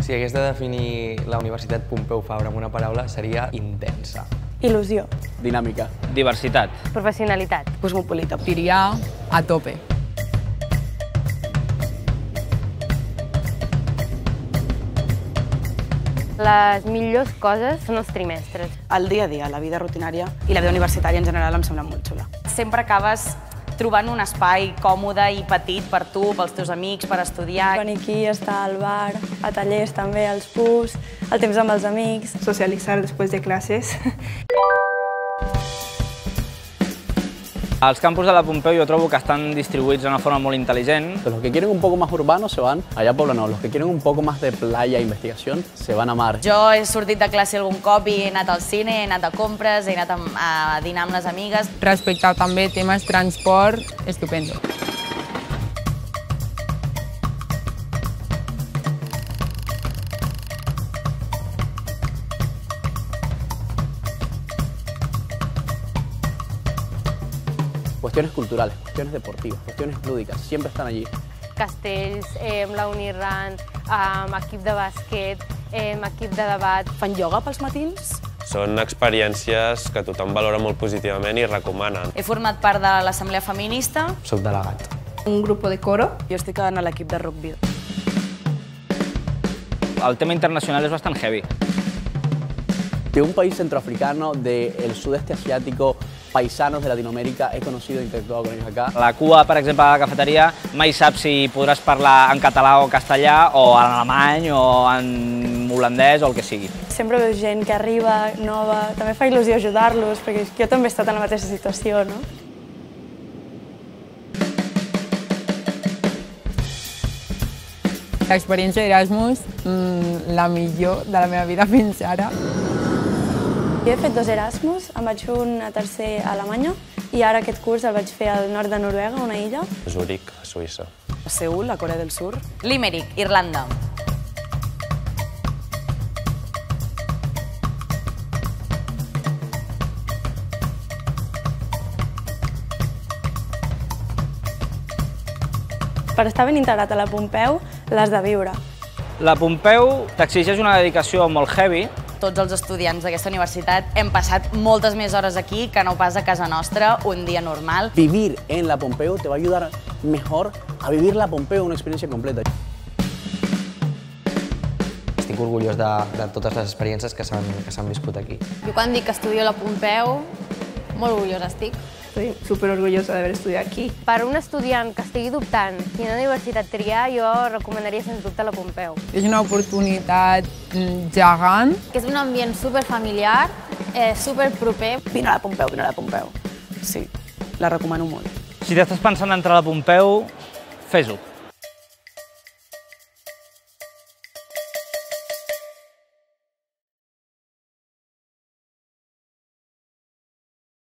Si hagués de definir la Universitat Pompeu Fabra amb una paraula, seria intensa. Il·lusió. Dinàmica. Diversitat. Professionalitat. Cosmopolita. Diria a tope. Les millors coses són els trimestres. El dia a dia, la vida rutinària i la vida universitària en general em sembla molt xula. Sempre acabes trobant un espai còmode i petit per tu, pels teus amics, per estudiar. Venir aquí, estar al bar, a tallers també, als pubs, el temps amb els amics. Socialitzar després de classes. Els campus de la Pompeu jo trobo que estan distribuïts de una forma molt intel·ligent. Los que quieren un poco más urbanos se van allá a Poblenou. Los que quieren un poco más de playa e investigación se van a mar. Jo he sortit de classe algun cop i he anat al cine, he anat a compres, he anat a dinar amb les amigues. Respecte també temes transport, estupendo. Cuestiones culturales, cuestiones deportivas, cuestiones lúdicas, siempre están allí. Castells, la Unirun, equip de bàsquet, equip de debat. Fan ioga pels matins? Són experiències que tothom valora molt positivament i recomana. He format part de l'Assemblea Feminista. Soc delegat. Un grupo de coro. Jo estic a l'equip de rugby. El tema internacional és bastant heavy. De un país centroafricano, del sudeste asiático, paisanos de Latinoamérica, he conocido e interactuado con ellos acá. La cua, per exemple, a la cafeteria, mai saps si podràs parlar en català o castellà, o en alemany, o en holandès, o el que sigui. Sempre veus gent que arriba, nova, també fa il·lusió ajudar-los, perquè jo també he estat en la mateixa situació, no? L'experiència d'Erasmus, la millor de la meva vida fins ara. Jo he fet 2 Erasmus, em vaig fer un a tercer a Alemanya i ara aquest curs el vaig fer al nord de Noruega, una illa. Zúrich, a Suïssa. A Seül, a Corea del Sur. Limerick, Irlanda. Per estar ben integrat a la Pompeu, l'has de viure. La Pompeu t'exigeix una dedicació molt heavy. Tots els estudiants d'aquesta universitat hem passat moltes més hores aquí que no pas a casa nostra un dia normal. Vivir en la Pompeu te va a ayudar mejor a vivir la Pompeu una experiencia completa. Estic orgullós de totes les experiències que s'han viscut aquí. Jo quan dic que estudio a la Pompeu, molt orgullosa estic. Estoy súper orgullosa de haber estudiado aquí. Per un estudiant que estigui dubtant quina universitat triar, jo recomanaria sens dubte la Pompeu. És una oportunitat gegant. Que és un ambient superfamiliar, superproper. Vine a la Pompeu, vine a la Pompeu. Sí, la recomano molt. Si t'estàs pensant d'entrar a la Pompeu, fes-ho.